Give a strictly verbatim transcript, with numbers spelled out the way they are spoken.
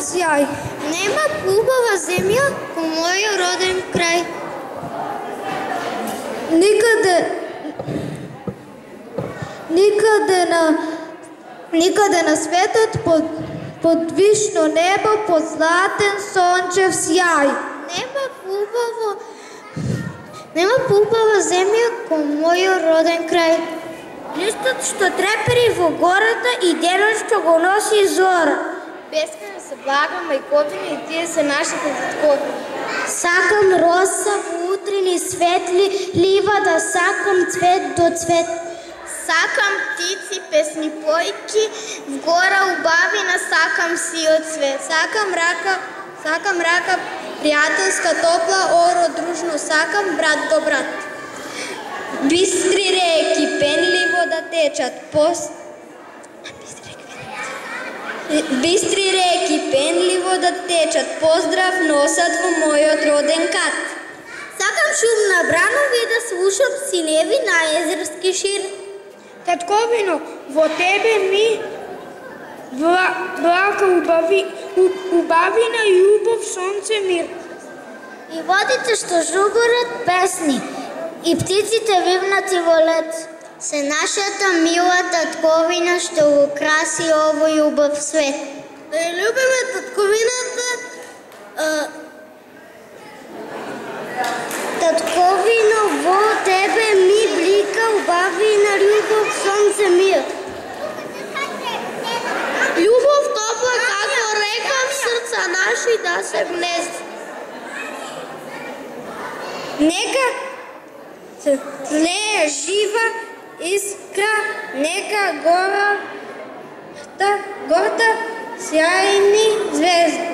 sjaj. Nema hubava zemlja ko moj roden kraj. Nikade, nikade na, nikade na svetu pod, pod višno nebo, pod zlaten sončev sjaj. Nema hubavo, nema hubava zemlja ko moj roden kraj. Листът, що трепери во гората и денот, що го носи зора. Пескаме се блага майковини и тие са нашите таткови. Сакам роса во утрени светли, лива да сакам цвет до цвет. Сакам птици, песни, пойки, в гора убавина сакам си от свет. Сакам рака, сакам рака, приятелска, топла, оро, дружно сакам, брат до брат. Бистри реки, пенливо да течат, пост... Бистри реки, пенливо да течат, поздрав носат во мојот роден кат. Сакам шум на бранови да слушам синеви на езерски шир. Татковино, во тебе ми блага убави, убавина, љубов, сонце, мир. И водите што жугорат песни, и птиците вивнати во лет, се нашата мила татковина што го краси овој убав свет. Да ја любиме татковината, а, татковино во тебе ми блика убавина, љубов, сонце, мир. Љубов топла како река в срца наши да се внесе. Нека тлее жива искра, нека гората, гората сјајни звезди.